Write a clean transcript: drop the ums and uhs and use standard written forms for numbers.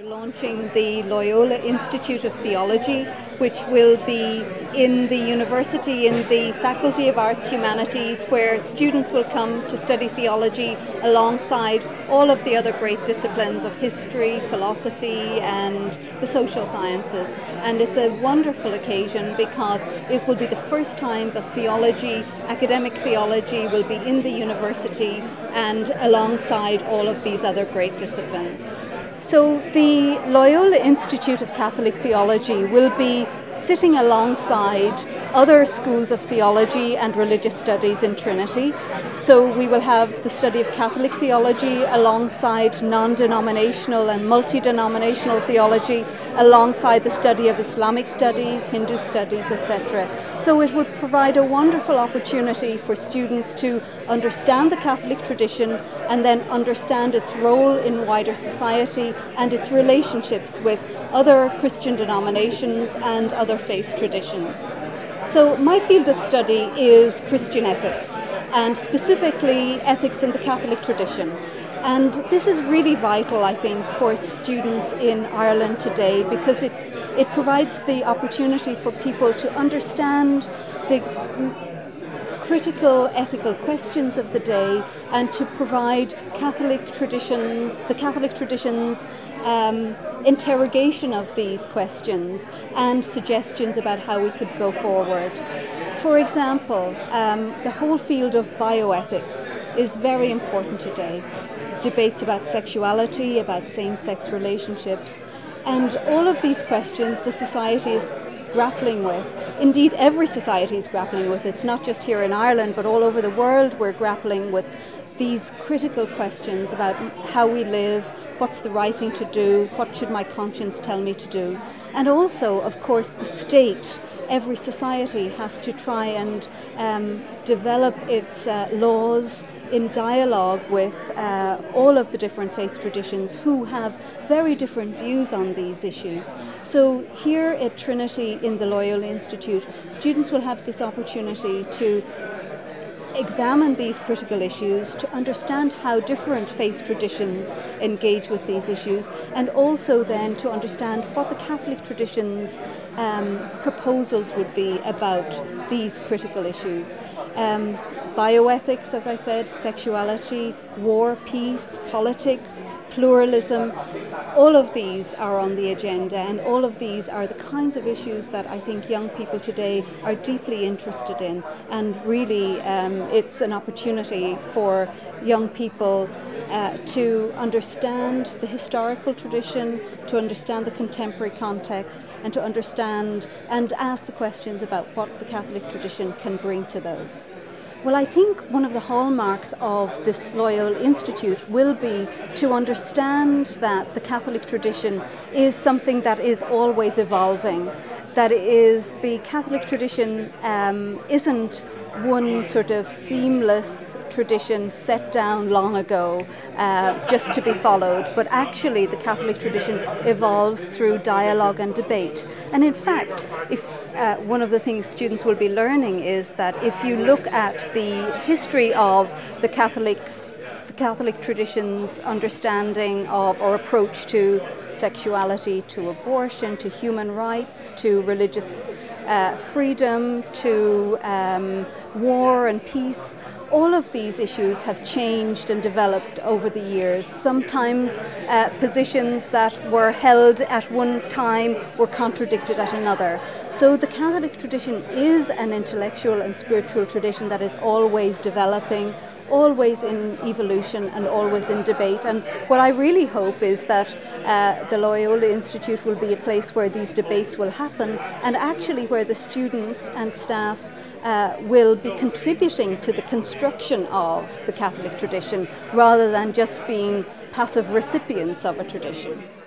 We're launching the Loyola Institute of Theology, which will be in the university, in the Faculty of Arts Humanities, where students will come to study theology alongside all of the other great disciplines of history, philosophy and the social sciences. And it's a wonderful occasion because it will be the first time that theology, academic theology, will be in the university and alongside all of these other great disciplines. So the Loyola Institute of Catholic Theology will be sitting alongside other schools of theology and religious studies in Trinity. So we will have the study of Catholic theology alongside non-denominational and multi-denominational theology, alongside the study of Islamic studies, Hindu studies, etc. So it will provide a wonderful opportunity for students to understand the Catholic tradition and then understand its role in wider society and its relationships with other Christian denominations and other faith traditions. So my field of study is Christian ethics, and specifically ethics in the Catholic tradition. And this is really vital, I think, for students in Ireland today, because it provides the opportunity for people to understand the critical ethical questions of the day and to provide the Catholic traditions interrogation of these questions and suggestions about how we could go forward. For example, the whole field of bioethics is very important today. Debates about sexuality, about same-sex relationships, and all of these questions the society is grappling with. Indeed, every society is grappling with. It's not just here in Ireland, but all over the world we're grappling with these critical questions about how we live, what's the right thing to do, what should my conscience tell me to do. And also, of course, the state. Every society has to try and develop its laws in dialogue with all of the different faith traditions who have very different views on these issues. So here at Trinity in the Loyola Institute, students will have this opportunity to examine these critical issues, to understand how different faith traditions engage with these issues, and also then to understand what the Catholic tradition's proposals would be about these critical issues. Bioethics, as I said, sexuality, war, peace, politics, pluralism, all of these are on the agenda, and all of these are the kinds of issues that I think young people today are deeply interested in. And really it's an opportunity for young people to understand the historical tradition, to understand the contemporary context, and to understand and ask the questions about what the Catholic tradition can bring to those. Well, I think one of the hallmarks of this Loyola Institute will be to understand that the Catholic tradition is something that is always evolving. That is, the Catholic tradition isn't one sort of seamless tradition set down long ago just to be followed, but actually the Catholic tradition evolves through dialogue and debate. And in fact, if one of the things students will be learning is that if you look at the history of the Catholic tradition's understanding of or approach to sexuality, to abortion, to human rights, to religious freedom, to war and peace, all of these issues have changed and developed over the years. Sometimes positions that were held at one time were contradicted at another. So the Catholic tradition is an intellectual and spiritual tradition that is always developing, always in evolution and always in debate. And what I really hope is that the Loyola Institute will be a place where these debates will happen, and actually where the students and staff will be contributing to the construction of the Catholic tradition rather than just being passive recipients of a tradition.